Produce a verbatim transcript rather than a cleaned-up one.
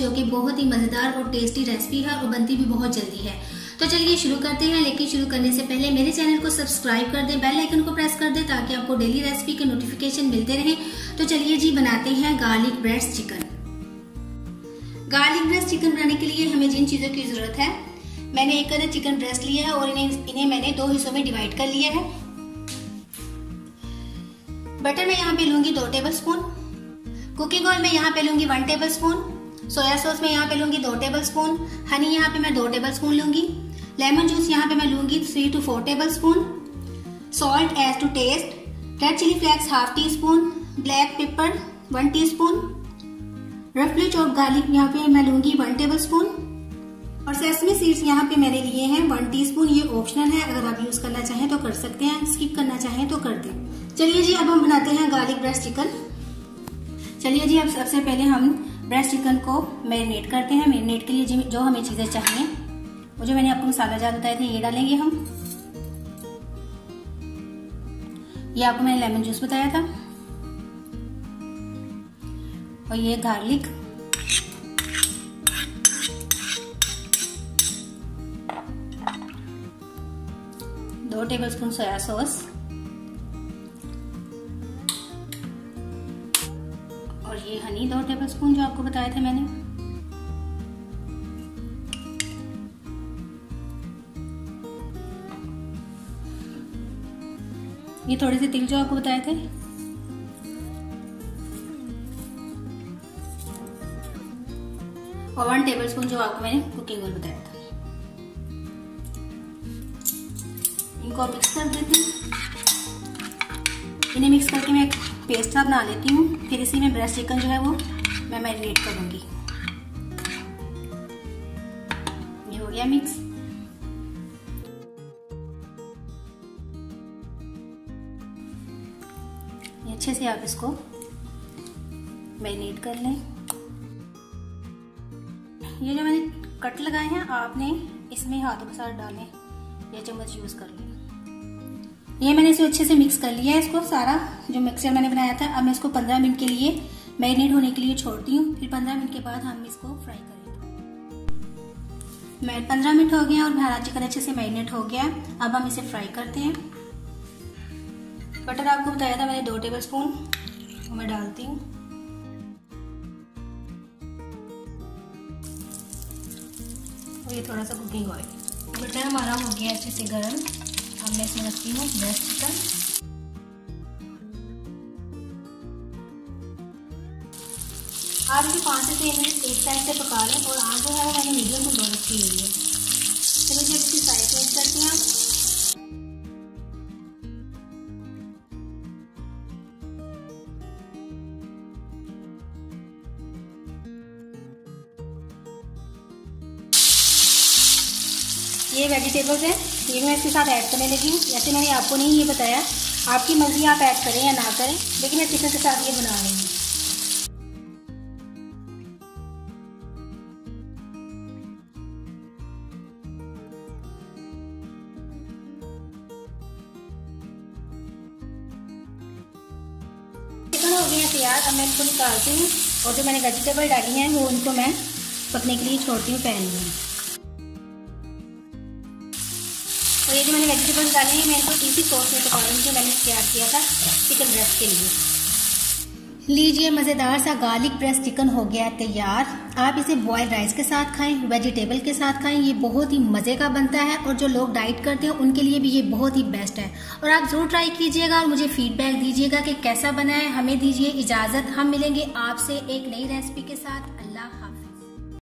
जो कि बहुत ही मजेदार और टेस्टी रेसिपी है और बनती भी बहुत जल्दी है। तो चलिए शुरू करते हैं, लेकिन शुरू करने से पहले मेरे चैनल को सब्सक्राइब कर दें, बेल आइकन को प्रेस कर दें ताकि आपको डेली रेसिपी के नोटिफिकेशन मिलते रहें। तो चलिए जी बनाते हैं garlic breast chicken. Garlic breast chicken बनाने के लिए हमें जिन चीजों की जरूरत है, मैंने एक अदर चिकन ब्रेस्ट लिया है और इन्हें इन्हें मैंने दो हिस्सों में डिवाइड कर लिया है। बटर मैं यहाँ पे लूंगी दो टेबल स्पून, कुकिंग ऑयल मैं यहाँ पे लूंगी one tablespoon, soya sauce मैं यहाँ पे लूंगी दो टेबल स्पून, हनी यहाँ पे मैं दो टेबल स्पून लूंगी, लेमन जूस यहाँ पे मैं लूंगी three to four tablespoon, salt as to taste, red chilli flakes half teaspoon, black pepper one teaspoon, रफली चॉप्ड गार्लिक यहाँ पे मैं लूंगी वन टेबल स्पून और सेसमी सीड्स यहाँ पे मैंने लिए हैं वन टीस्पून। ये ऑप्शनल है, अगर आप यूज करना चाहें तो कर सकते हैं, स्किप करना चाहें तो कर दें। चलिए जी अब हम बनाते हैं गार्लिक ब्रेस्ट चिकन। चलिए जी अब सबसे पहले हम ब्रेस्ट चिकन को मैरिनेट करते हैं। मैरिनेट के लिए जो हमें चीजें चाहिए, वो जो मैंने आपको मसाला जाल बताए थे ये डालेंगे हम। ये आपको मैंने लेमन जूस बताया था और ये गार्लिक, दो टेबलस्पून सोया सॉस और ये हनी दो टेबलस्पून जो आपको बताए थे मैंने। ये थोड़े से तिल जो आपको बताए थे, और वन टेबलस्पून जो आपको मैंने कुकिंग ऑयल बताया था। इनको मिक्स कर देती हूँ। इन्हें मिक्स करके मैं एक पेस्ट सा बना लेती हूँ, फिर इसी में ब्रेस्ट चिकन जो है वो मैं मैरिनेट करूंगी। ये हो गया मिक्स। ये अच्छे से आप इसको मैरिनेट कर लें। ये जो मैंने कट लगाए हैं आपने इसमें हाथों के साथ डालें या चम्मच यूज कर लें। ये मैंने इसे अच्छे से मिक्स कर लिया है, इसको सारा जो मिक्सचर मैंने बनाया था। अब मैं इसको पंद्रह मिनट के लिए मैरिनेट होने के लिए छोड़ती हूँ, फिर पंद्रह मिनट के बाद हम इसको फ्राई करेंगे। मैं पंद्रह मिनट हो गए हैं और हमारा चिकन अच्छे से मैरिनेट हो गया। अब हम इसे फ्राई करते हैं। बटर आपको बताया था मैंने दो टेबल स्पून, वो मैं डालती हूँ। और ये थोड़ा सा कुकिंग ऑयल। बटर हमारा हो गया अच्छे से गर्म। अब मैं इसमें रखती हूँ ब्रेस्ट चिकन। आप इसे पाँच से छह मिनट एक साइड से पका लें और आग जो है वो मैंने मीडियम में लो रखी हुई है। चलो जब इसकी साइड चेंज करते हैं। ये वेजिटेबल्स हैं, ये मैं इसके साथ ऐड करने लगी हूँ। जैसे मैंने आपको नहीं ये बताया, आपकी मर्जी आप ऐड करें या ना करें, लेकिन मैं चिकन के साथ ये बना रही हूँ। चिकन हो गया तैयार। अब मैं इनको निकालती हूँ और जो मैंने वेजिटेबल डाली हैं वो उनको मैं पकने के लिए छोड़ती हूँ पैन में। और ये जो मैंने वेजिटेबल्स डाले हैं मैं इनको इसी सॉस में पका लूँगी जो मैंने तैयार किया था चिकन ब्रेस्ट के लिए। लीजिए मज़ेदार सा गार्लिक ब्रेस्ट चिकन हो गया तैयार। आप इसे बॉइल्ड राइस के साथ खाएं, वेजिटेबल के साथ खाएं, ये बहुत ही मज़े का बनता है और जो लोग डाइट करते हैं उनके लिए भी ये बहुत ही बेस्ट है। और आप ज़रूर ट्राई कीजिएगा और मुझे फीडबैक दीजिएगा कि कैसा बना है। हमें दीजिए इजाज़त, हम मिलेंगे आपसे एक नई रेसिपी के साथ। अल्लाह।